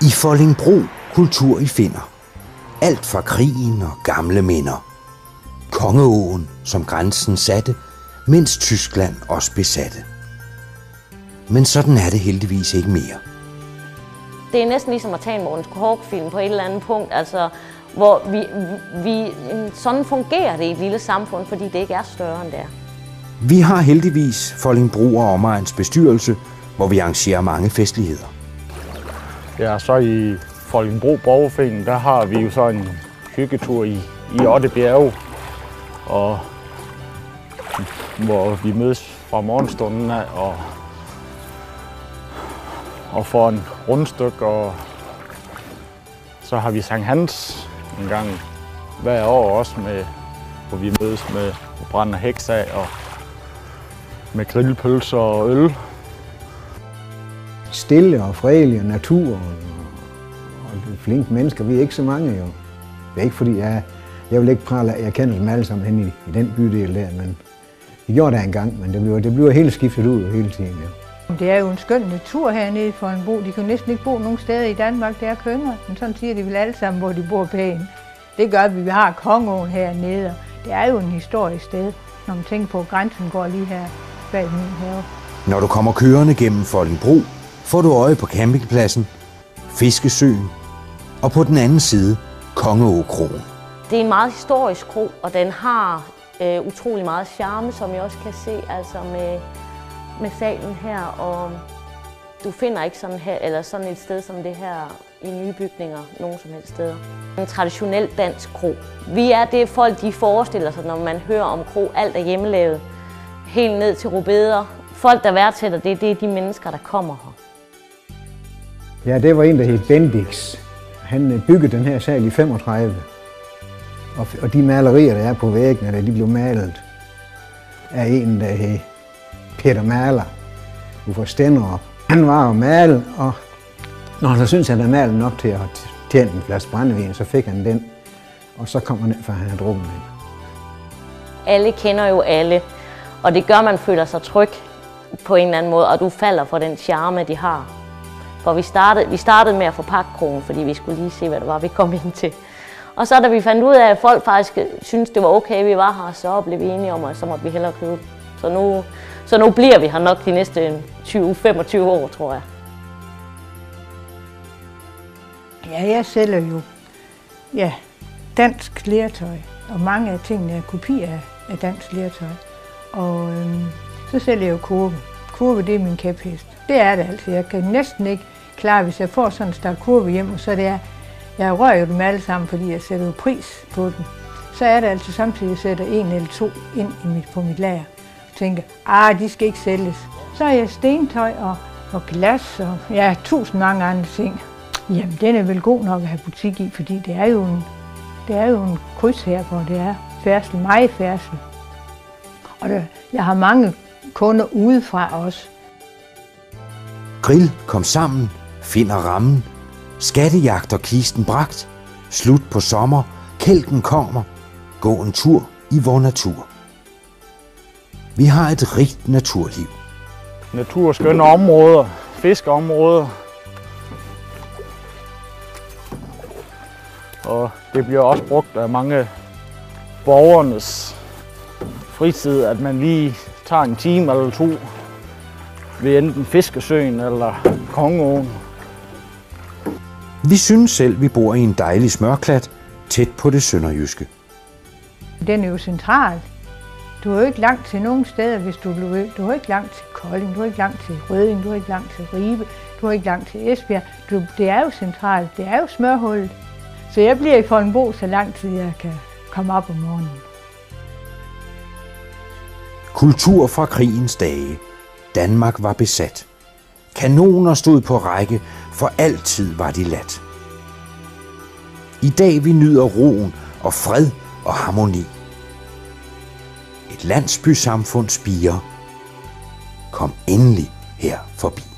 I Foldingbro kultur I finder. Alt fra krigen og gamle minder. Kongeåen, som grænsen satte, mens Tyskland også besatte. Men sådan er det heldigvis ikke mere. Det er næsten ligesom at tage en Morten Korch-film på et eller andet punkt, altså, hvor sådan fungerer det i et lille samfund, fordi det ikke er større end det er. Vi har heldigvis Foldingbro og omegns bestyrelse, hvor vi arrangerer mange festligheder. Ja, så i Foldingbro Borgerforening, der har vi jo så en hyggetur i Ottebjerge, og hvor vi mødes fra morgenstunden af og får en rundstykke, og så har vi Sankt Hans en gang hver år også, hvor vi mødes med brænder heks af og med grillpølser og øl. Stille og fredelig og natur og flinke mennesker. Vi er ikke så mange jo. Det er ikke fordi, jeg vil ikke prale, jeg kender dem alle sammen hen i den bydel der, men vi gjorde det engang, men det bliver helt skiftet ud hele tiden. Ja. Det er jo en skøn natur hernede i Foldingbro. De kan næsten ikke bo nogen steder i Danmark, der er kønnere. Men sådan siger de vel alle sammen, hvor de bor pænt. Det gør vi. Vi har Kongeåen hernede, og det er jo en historisk sted, når man tænker på, at grænsen går lige her bag min have. Når du kommer kørende gennem Foldingbro, får du øje på campingpladsen, Fiskesøen og på den anden side Kongeåkroen. Det er en meget historisk kro, og den har utrolig meget charme, som jeg også kan se altså med salen her. Og du finder ikke sådan her, eller sådan et sted som det her i nye bygninger nogen som helst steder. En traditionel dansk kro. Vi er det folk, de forestiller sig, når man hører om kro. Alt er hjemmelavet, helt ned til rubeder. Folk, der værdsætter det er de mennesker, der kommer her. Ja, det var en, der hed Bendix. Han byggede den her sal i 35. Og de malerier, der er på væggene, de blev malet af en, der hed Peter Maler. Du får Stenderup. Han var jo malet, og når han så syntes, at han havde malet nok til at tjene en flaske brændevin, så fik han den. Og så kom han ned, for han havde drukket den. Alle kender jo alle, og det gør, man føler sig tryg på en eller anden måde, og du falder for den charme, de har. For vi startede med at forpakke krogen, fordi vi skulle lige se, hvad det var, vi kom ind til. Og så da vi fandt ud af, at folk faktisk syntes, det var okay, vi var her, så blev vi enige om, at så måtte vi hellere købe. Så nu bliver vi her nok de næste 20-25 år, tror jeg. Ja, jeg sælger jo dansk lertøj, og mange af tingene er kopier af dansk lertøj. Og så sælger jeg jo kurve. Kurve, det er min kæphest. Det er det altså. Jeg kan næsten ikke klare, hvis jeg får sådan en stak kurve hjem, og så det er, jeg rører jo dem alle sammen, fordi jeg sætter jo pris på dem. Så er det altså samtidig, at jeg sætter en eller to ind på mit lager. Og tænker, de skal ikke sælges. Så er jeg stentøj og glas og 1000 mange andre ting. Jamen, den er vel god nok at have butik i, fordi det er jo en kryds her, hvor det er færdsel, meget færdsel. Og jeg har mange kunder udefra også. Grill kom sammen, finder rammen, skattejagt og kisten bragt, slut på sommer, kælken kommer, gå en tur i vor natur. Vi har et rigt naturliv. Naturskønne områder, fiskeområder. Og det bliver også brugt af mange borgernes fritid, at man lige tager en time eller to ved enten Fiskesøen eller Kongeåen. Vi synes selv, vi bor i en dejlig smørklat tæt på det sønderjyske. Den er jo central. Du er jo ikke langt til nogen steder, hvis du vil. Du er ikke langt til Kolding, du er ikke langt til Rødding, du er ikke langt til Ribe, du er ikke langt til Esbjerg. Det er jo centralt, det er jo smørhullet. Så jeg bliver i Foldingbro så lang tid, jeg kan komme op om morgenen. Kultur fra krigens dage. Danmark var besat. Kanoner stod på række, for altid var de ladt. I dag vi nyder roen og fred og harmoni. Et landsbysamfund spirer. Kom endelig her forbi.